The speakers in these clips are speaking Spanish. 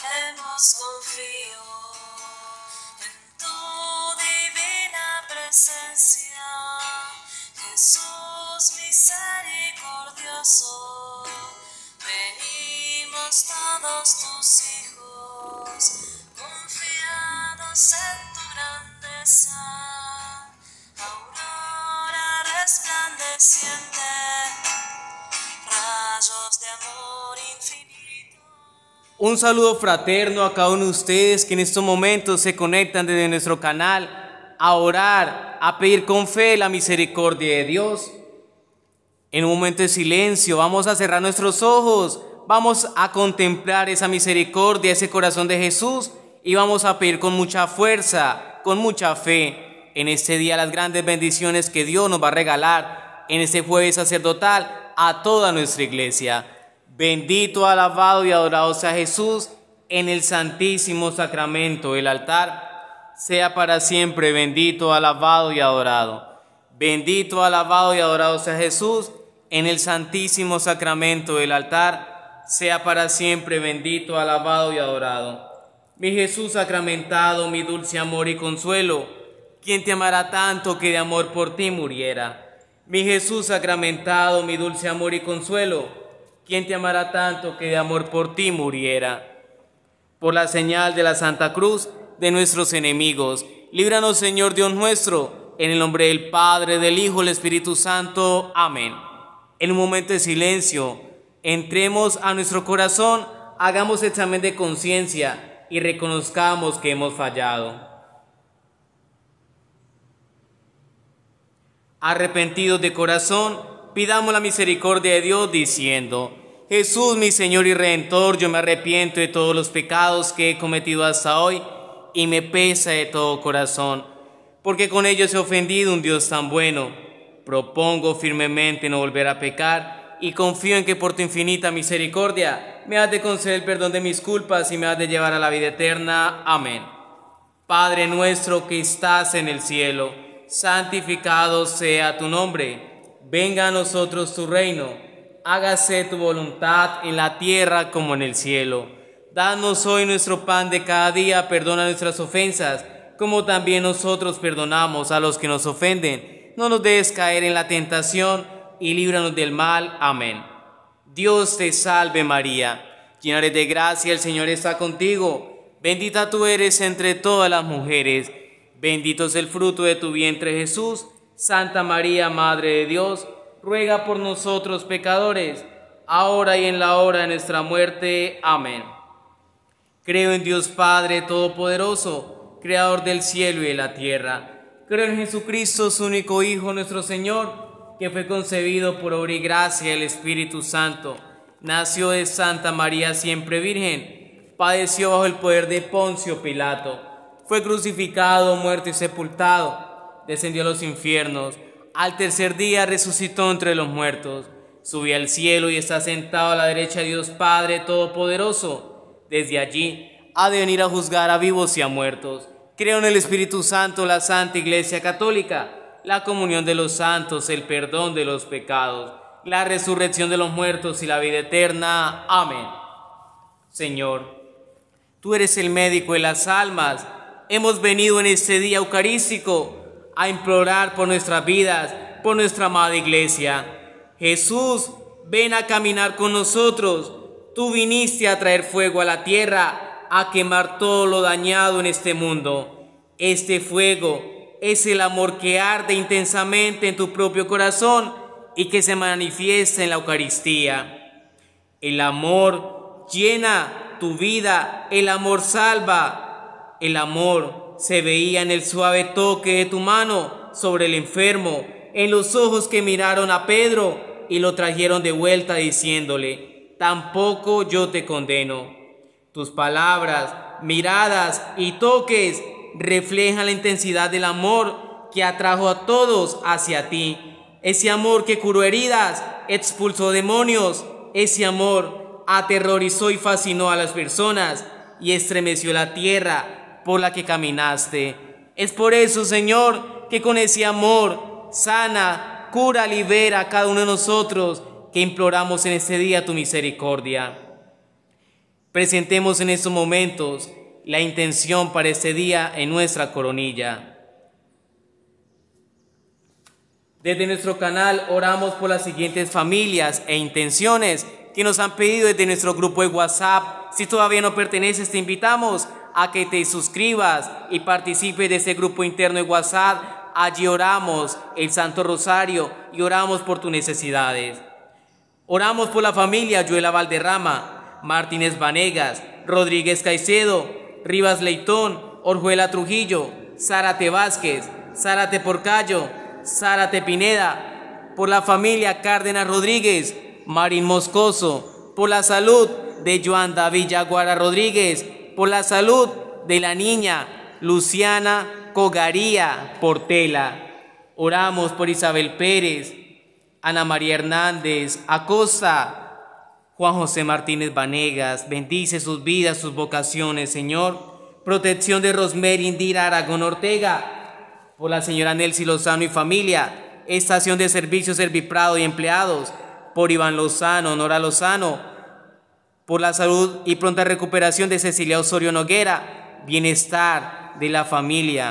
Oremos, confío en tu divina presencia, Jesús misericordioso. Venimos todos tus hijos, confiados en tu grandeza, aurora resplandeciente, rayos de amor infinito. Un saludo fraterno a cada uno de ustedes que en estos momentos se conectan desde nuestro canal a orar, a pedir con fe la misericordia de Dios. En un momento de silencio vamos a cerrar nuestros ojos, vamos a contemplar esa misericordia, ese corazón de Jesús y vamos a pedir con mucha fuerza, con mucha fe en este día las grandes bendiciones que Dios nos va a regalar en este jueves sacerdotal a toda nuestra iglesia. Bendito, alabado y adorado sea Jesús en el santísimo sacramento del altar. Sea para siempre bendito, alabado y adorado. Bendito, alabado y adorado sea Jesús en el santísimo sacramento del altar. Sea para siempre bendito, alabado y adorado. Mi Jesús sacramentado, mi dulce amor y consuelo, ¿quién te amará tanto que de amor por ti muriera? Mi Jesús sacramentado, mi dulce amor y consuelo, ¿quién te amará tanto que de amor por ti muriera? Por la señal de la Santa Cruz de nuestros enemigos, líbranos, Señor Dios nuestro, en el nombre del Padre, del Hijo y del Espíritu Santo. Amén. En un momento de silencio, entremos a nuestro corazón, hagamos examen de conciencia y reconozcamos que hemos fallado. Arrepentidos de corazón, pidamos la misericordia de Dios diciendo: Jesús, mi Señor y Redentor, yo me arrepiento de todos los pecados que he cometido hasta hoy y me pesa de todo corazón, porque con ellos he ofendido a un Dios tan bueno. Propongo firmemente no volver a pecar y confío en que por tu infinita misericordia me has de conceder el perdón de mis culpas y me has de llevar a la vida eterna. Amén. Padre nuestro que estás en el cielo, santificado sea tu nombre. Venga a nosotros tu reino. Hágase tu voluntad en la tierra como en el cielo. Danos hoy nuestro pan de cada día, perdona nuestras ofensas, como también nosotros perdonamos a los que nos ofenden. No nos dejes caer en la tentación y líbranos del mal. Amén. Dios te salve María, llena eres de gracia, el Señor está contigo. Bendita tú eres entre todas las mujeres. Bendito es el fruto de tu vientre Jesús. Santa María, Madre de Dios, ruega por nosotros pecadores, ahora y en la hora de nuestra muerte. Amén. Creo en Dios Padre Todopoderoso, Creador del cielo y de la tierra. Creo en Jesucristo, su único Hijo, nuestro Señor, que fue concebido por obra y gracia del Espíritu Santo. Nació de Santa María siempre Virgen, padeció bajo el poder de Poncio Pilato, fue crucificado, muerto y sepultado, descendió a los infiernos. Al tercer día resucitó entre los muertos, subió al cielo y está sentado a la derecha de Dios Padre Todopoderoso. Desde allí ha de venir a juzgar a vivos y a muertos. Creo en el Espíritu Santo, la Santa Iglesia Católica, la comunión de los santos, el perdón de los pecados, la resurrección de los muertos y la vida eterna. Amén. Señor, tú eres el médico de las almas. Hemos venido en este día eucarístico a implorar por nuestras vidas, por nuestra amada iglesia. Jesús, ven a caminar con nosotros. Tú viniste a traer fuego a la tierra, a quemar todo lo dañado en este mundo. Este fuego es el amor que arde intensamente en tu propio corazón y que se manifiesta en la Eucaristía. El amor llena tu vida, el amor salva, el amor se veía en el suave toque de tu mano sobre el enfermo, en los ojos que miraron a Pedro y lo trajeron de vuelta diciéndole: tampoco yo te condeno. Tus palabras, miradas y toques reflejan la intensidad del amor que atrajo a todos hacia ti. Ese amor que curó heridas, expulsó demonios. Ese amor aterrorizó y fascinó a las personas y estremeció la tierra por la que caminaste. Es por eso, Señor, que con ese amor sana, cura, libera a cada uno de nosotros, que imploramos en este día tu misericordia. Presentemos en estos momentos la intención para este día en nuestra coronilla. Desde nuestro canal oramos por las siguientes familias e intenciones que nos han pedido desde nuestro grupo de WhatsApp. Si todavía no perteneces, te invitamos a que te suscribas y participes de este grupo interno de WhatsApp. Allí oramos el Santo Rosario y oramos por tus necesidades. Oramos por la familia Yuela Valderrama, Martínez Vanegas, Rodríguez Caicedo, Rivas Leitón, Orjuela Trujillo, Zárate Vázquez, Zárate Porcayo, Zárate Pineda, por la familia Cárdenas Rodríguez, Marín Moscoso, por la salud de Joan David Yaguara Rodríguez, por la salud de la niña Luciana Cogaría Portela. Oramos por Isabel Pérez, Ana María Hernández Acosta, Juan José Martínez Vanegas. Bendice sus vidas, sus vocaciones, Señor. Protección de Rosemary Indira Aragón Ortega, por la señora Nelcy Lozano y familia. Estación de Servicio Serviprado y empleados, por Iván Lozano, Nora Lozano, por la salud y pronta recuperación de Cecilia Osorio Noguera. Bienestar de la familia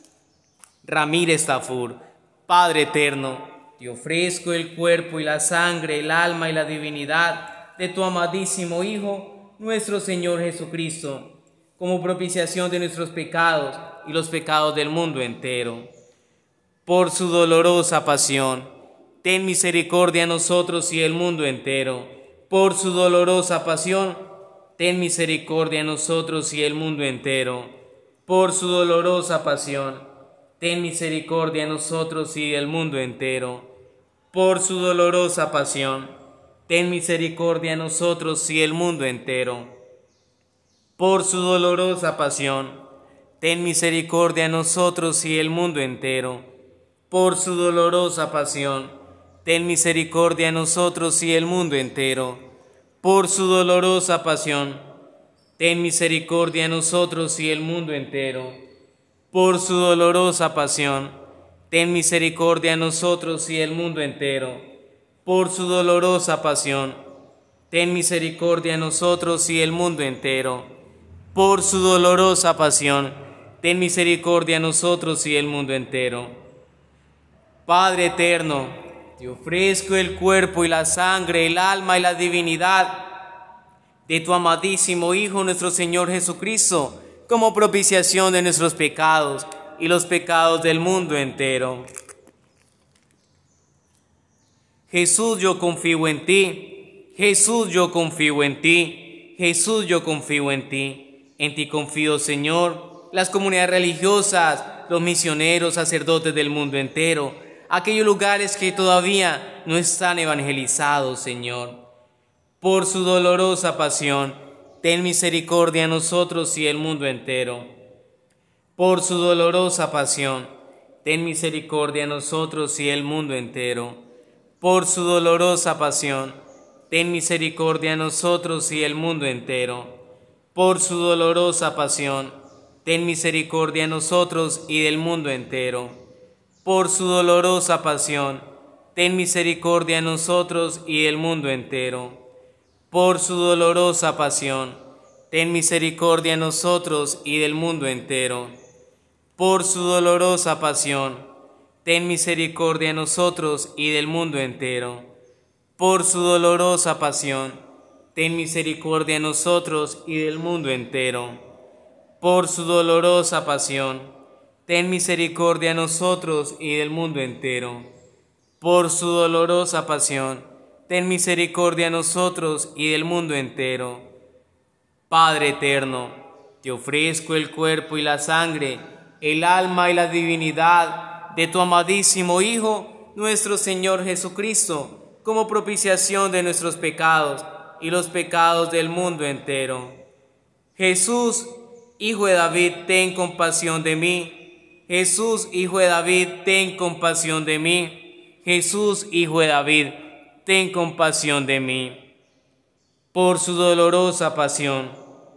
Ramírez Tafur. Padre eterno, te ofrezco el cuerpo y la sangre, el alma y la divinidad de tu amadísimo Hijo, nuestro Señor Jesucristo, como propiciación de nuestros pecados y los pecados del mundo entero. Por su dolorosa pasión, ten misericordia a nosotros y el mundo entero. Por su dolorosa pasión, ten misericordia a nosotros y el mundo entero. Por su dolorosa pasión, ten misericordia a nosotros y el mundo entero. Por su dolorosa pasión, ten misericordia a nosotros y el mundo entero. Por su dolorosa pasión, ten misericordia a nosotros y el mundo entero. Por su dolorosa pasión, ten misericordia a nosotros y el mundo entero. Por su dolorosa pasión, ten misericordia a nosotros y el mundo entero. Por su dolorosa pasión, ten misericordia a nosotros y el mundo entero. Por su dolorosa pasión, ten misericordia a nosotros y el mundo entero. Por su dolorosa pasión, ten misericordia a nosotros y el mundo entero. Padre eterno, te ofrezco el cuerpo y la sangre, el alma y la divinidad de tu amadísimo Hijo, nuestro Señor Jesucristo, como propiciación de nuestros pecados y los pecados del mundo entero. Jesús, yo confío en ti. Jesús, yo confío en ti. Jesús, yo confío en ti. En ti confío, Señor, las comunidades religiosas, los misioneros, sacerdotes del mundo entero, aquellos lugares que todavía no están evangelizados, Señor. Por su dolorosa pasión, ten misericordia a nosotros y el mundo entero. Por su dolorosa pasión, ten misericordia a nosotros y el mundo entero. Por su dolorosa pasión, ten misericordia a nosotros y el mundo entero. Por su dolorosa pasión, ten misericordia a nosotros y del mundo entero. Por su dolorosa pasión, ten misericordia a nosotros y del mundo entero. Por su dolorosa pasión, ten misericordia a nosotros y del mundo entero. Por su dolorosa pasión, ten misericordia a nosotros y del mundo entero. Por su dolorosa pasión, ten misericordia a nosotros y del mundo entero. Por su dolorosa pasión, ten misericordia a nosotros y del mundo entero. Por su dolorosa pasión, ten misericordia a nosotros y del mundo entero. Padre eterno, te ofrezco el cuerpo y la sangre, el alma y la divinidad de tu amadísimo Hijo, nuestro Señor Jesucristo, como propiciación de nuestros pecados y los pecados del mundo entero. Jesús, Hijo de David, ten compasión de mí. Jesús, Hijo de David, ten compasión de mí. Jesús, Hijo de David, ten compasión de mí. Por su dolorosa pasión,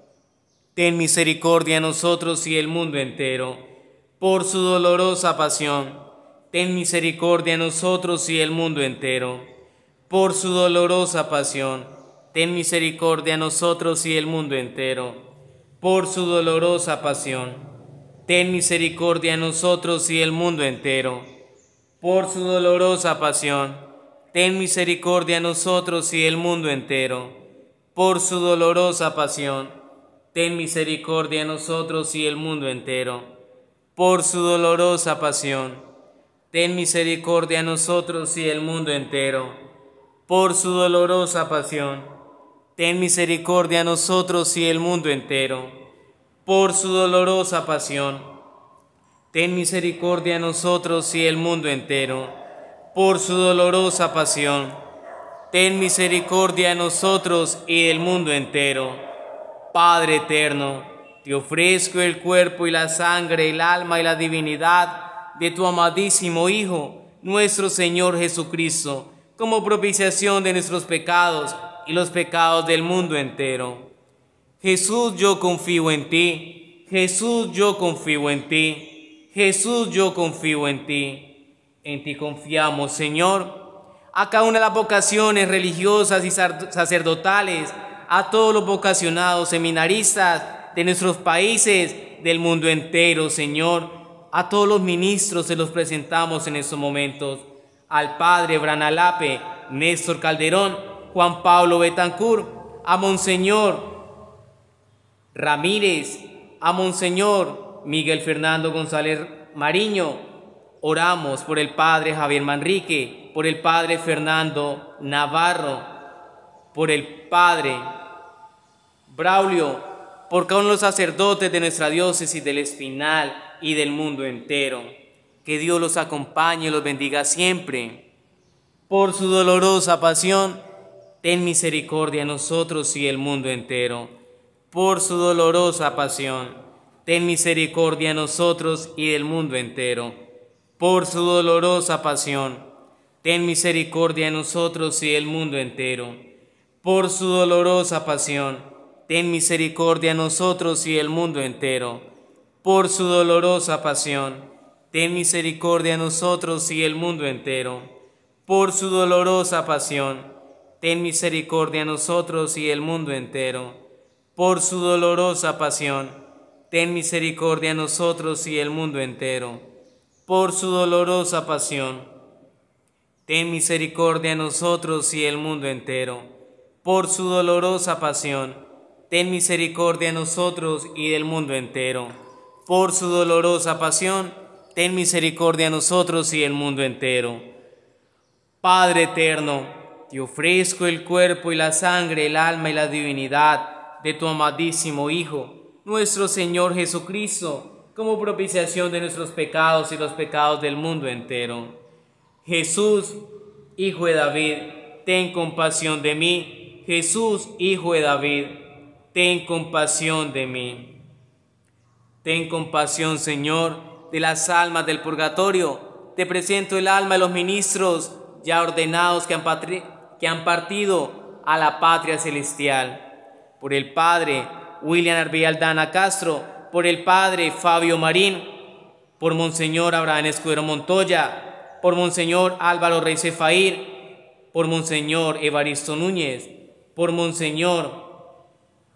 ten misericordia a nosotros y el mundo entero. Por su dolorosa pasión, ten misericordia a nosotros y el mundo entero. Por su dolorosa pasión, ten misericordia de nosotros y del mundo entero. Por su dolorosa pasión, ten misericordia de nosotros y del mundo entero. Por su dolorosa pasión, ten misericordia de nosotros y del mundo entero. Por su dolorosa pasión, ten misericordia de nosotros y del mundo entero. Por su dolorosa pasión, ten misericordia de nosotros y del mundo entero. Por su dolorosa pasión, ten misericordia de nosotros y del mundo entero. Por su dolorosa pasión, ten misericordia de nosotros y del mundo entero. Por su dolorosa pasión, ten misericordia de nosotros y del mundo entero. Padre eterno, te ofrezco el cuerpo y la sangre, el alma y la divinidad de tu amadísimo Hijo, nuestro Señor Jesucristo, como propiciación de nuestros pecados y los pecados del mundo entero. Jesús, yo confío en ti. Jesús, yo confío en ti. Jesús, yo confío en ti. En ti confiamos, Señor. A cada una de las vocaciones religiosas y sacerdotales, a todos los vocacionados seminaristas de nuestros países, del mundo entero, Señor. A todos los ministros se los presentamos en estos momentos. Al Padre Branalape, Néstor Calderón, Juan Pablo Betancourt, a Monseñor Ramírez, a Monseñor Miguel Fernando González Mariño. Oramos por el Padre Javier Manrique, por el Padre Fernando Navarro, por el Padre Braulio, por cada uno de los sacerdotes de nuestra diócesis del Espinal y del mundo entero. Que Dios los acompañe y los bendiga siempre. Por su dolorosa pasión, ten misericordia de nosotros y del mundo entero. Por su dolorosa pasión, ten misericordia de nosotros y del mundo entero. Por su dolorosa pasión, ten misericordia de nosotros y del mundo entero. Por su dolorosa pasión, ten misericordia de nosotros y del mundo entero. Por su dolorosa pasión, ten misericordia de nosotros y del mundo entero. Por su dolorosa pasión, ten misericordia de nosotros y del mundo entero. Por su dolorosa pasión, ten misericordia de nosotros y del mundo entero. Por su dolorosa pasión, ten misericordia de nosotros y del mundo entero. Por su dolorosa pasión, ten misericordia de nosotros y del mundo entero. Por su dolorosa pasión, ten misericordia de nosotros y del mundo entero. Padre eterno, te ofrezco el cuerpo y la sangre, el alma y la divinidad de tu amadísimo Hijo, nuestro Señor Jesucristo, como propiciación de nuestros pecados y los pecados del mundo entero. Jesús, Hijo de David, ten compasión de mí. Jesús, Hijo de David, ten compasión de mí. Ten compasión, Señor, de las almas del purgatorio. Te presento el alma de los ministros ya ordenados que han partido a la patria celestial. Por el Padre William Arbialdana Castro, por el Padre Fabio Marín, por Monseñor Abraham Escudero Montoya, por Monseñor Álvaro Rey Cefair, por Monseñor Evaristo Núñez, por Monseñor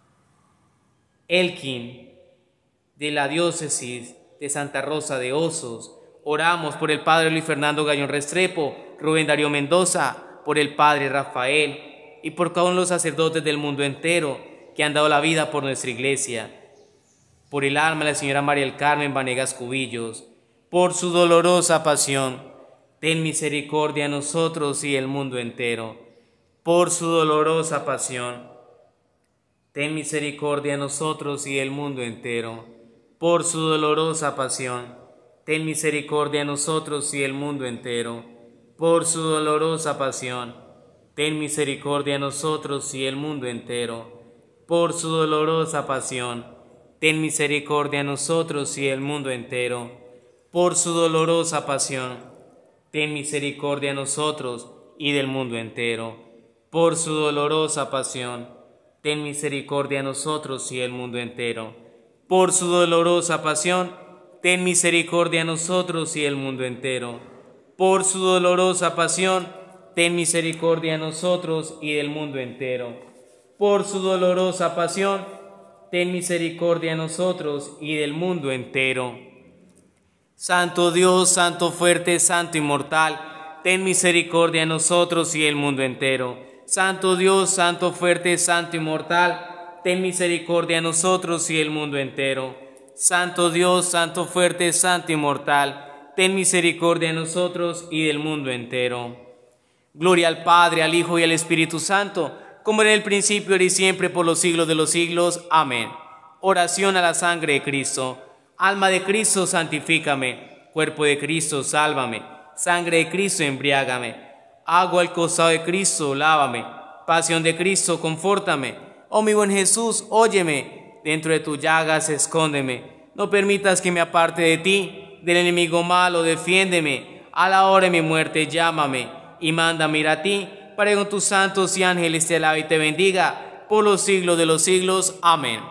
Elkin, de la diócesis de Santa Rosa de Osos. Oramos por el Padre Luis Fernando Gallón Restrepo, Rubén Darío Mendoza, por el Padre Rafael y por cada uno de los sacerdotes del mundo entero que han dado la vida por nuestra iglesia. Por el alma de la señora María del Carmen Vanegas Cubillos, por su dolorosa pasión, ten misericordia de nosotros y del mundo entero. Por su dolorosa pasión, ten misericordia de nosotros y del mundo entero. Por su dolorosa pasión, ten misericordia de nosotros y del mundo entero. Por su dolorosa pasión, ten misericordia de nosotros y del mundo entero. Por su dolorosa pasión, ten misericordia de nosotros y del mundo entero. Por su dolorosa pasión, ten misericordia de nosotros y del mundo entero. Por su dolorosa pasión, ten misericordia de nosotros y del mundo entero. Por su dolorosa pasión, ten misericordia de nosotros y del mundo entero. Por su dolorosa pasión, ten misericordia de nosotros y del mundo entero. por su dolorosa pasión, ten misericordia de nosotros y del mundo entero. Santo Dios, Santo fuerte, Santo inmortal, ten misericordia de nosotros y del mundo entero. Santo Dios, Santo fuerte, Santo inmortal, ten misericordia de nosotros y del mundo entero. Santo Dios, Santo fuerte, Santo inmortal, ten misericordia de nosotros y del mundo entero. Gloria al Padre, al Hijo y al Espíritu Santo, como en el principio, ahora y siempre, por los siglos de los siglos. Amén. Oración a la sangre de Cristo. Alma de Cristo, santifícame. Cuerpo de Cristo, sálvame. Sangre de Cristo, embriágame. Agua al costado de Cristo, lávame. Pasión de Cristo, confórtame. Oh mi buen Jesús, óyeme. Dentro de tus llagas, escóndeme. No permitas que me aparte de ti. Del enemigo malo, defiéndeme. A la hora de mi muerte, llámame. Y mándame ir a ti, para que con tus santos y ángeles te alabe y te bendiga por los siglos de los siglos. Amén.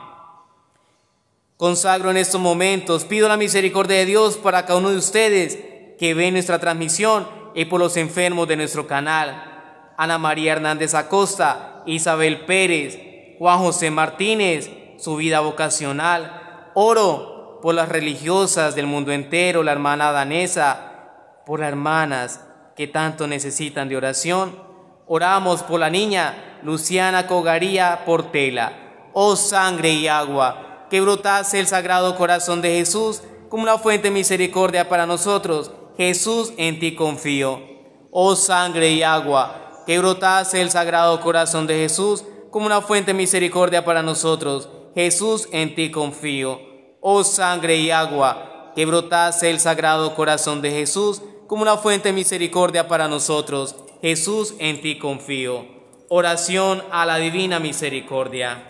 Consagro en estos momentos, pido la misericordia de Dios para cada uno de ustedes que ven nuestra transmisión y por los enfermos de nuestro canal. Ana María Hernández Acosta, Isabel Pérez, Juan José Martínez, su vida vocacional. Oro por las religiosas del mundo entero, la hermana Danesa, por las hermanas que tanto necesitan de oración. Oramos por la niña Luciana Cogaría Portela. Oh sangre y agua, que brotase el Sagrado Corazón de Jesús como una fuente de misericordia para nosotros. Jesús, en ti confío. Oh sangre y agua, que brotase el Sagrado Corazón de Jesús como una fuente de misericordia para nosotros. Jesús, en ti confío. Oh sangre y agua, que brotase el Sagrado Corazón de Jesús como una fuente de misericordia para nosotros. Jesús, en ti confío. Oración a la divina misericordia.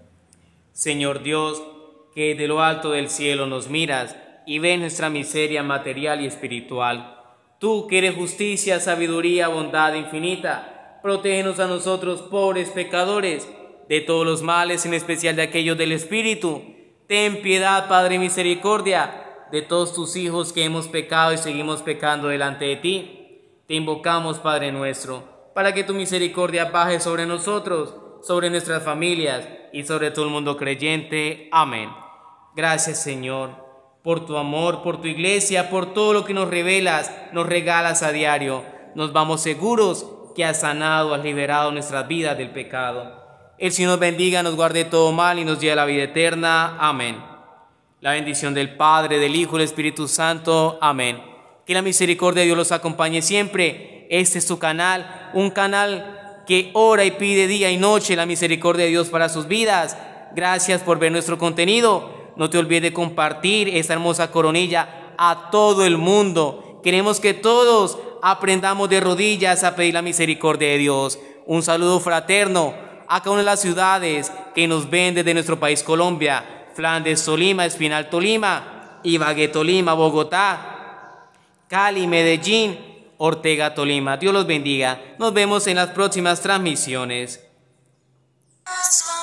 Señor Dios, que de lo alto del cielo nos miras y ves nuestra miseria material y espiritual. Tú que eres justicia, sabiduría, bondad infinita, protégenos a nosotros, pobres pecadores, de todos los males, en especial de aquellos del espíritu. Ten piedad, Padre, misericordia, de todos tus hijos que hemos pecado y seguimos pecando delante de ti. Te invocamos, Padre nuestro, para que tu misericordia baje sobre nosotros, sobre nuestras familias y sobre todo el mundo creyente. Amén. Gracias, Señor, por tu amor, por tu iglesia, por todo lo que nos revelas, nos regalas a diario. Nos vamos seguros que has sanado, has liberado nuestras vidas del pecado. El Señor nos bendiga, nos guarde todo mal y nos lleve a la vida eterna. Amén. La bendición del Padre, del Hijo y del Espíritu Santo. Amén. Que la misericordia de Dios los acompañe siempre. Este es tu canal, un canal que ora y pide día y noche la misericordia de Dios para sus vidas. Gracias por ver nuestro contenido. No te olvides de compartir esta hermosa coronilla a todo el mundo. Queremos que todos aprendamos de rodillas a pedir la misericordia de Dios. Un saludo fraterno a cada una de las ciudades que nos ven desde nuestro país Colombia: Flandes, Tolima, Espinal, Tolima, Ibagué, Tolima, Bogotá, Cali, Medellín, Ortega, Tolima. Dios los bendiga. Nos vemos en las próximas transmisiones.